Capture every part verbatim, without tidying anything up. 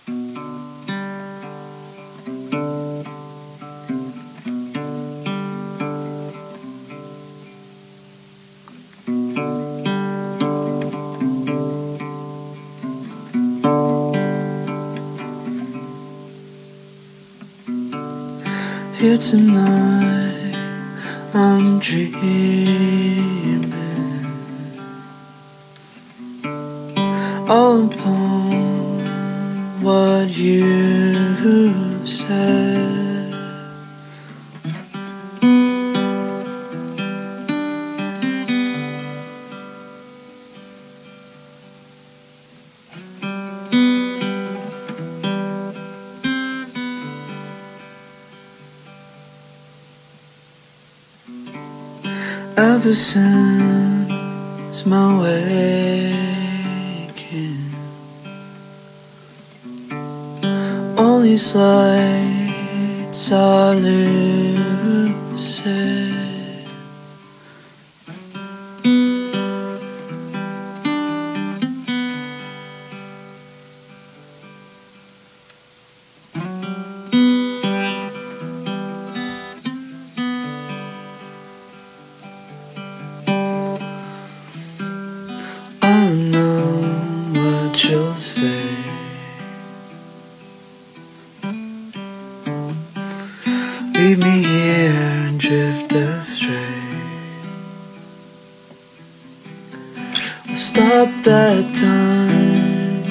Here tonight, I'm dreaming all upon what you said. Ever since my waking, all these lights are lucid. I know what you'll say. Leave me here and drift astray. We'll stop that time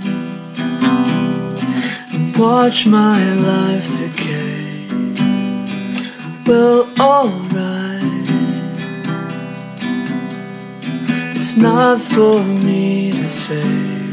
and watch my life decay. Well, alright, it's not for me to say.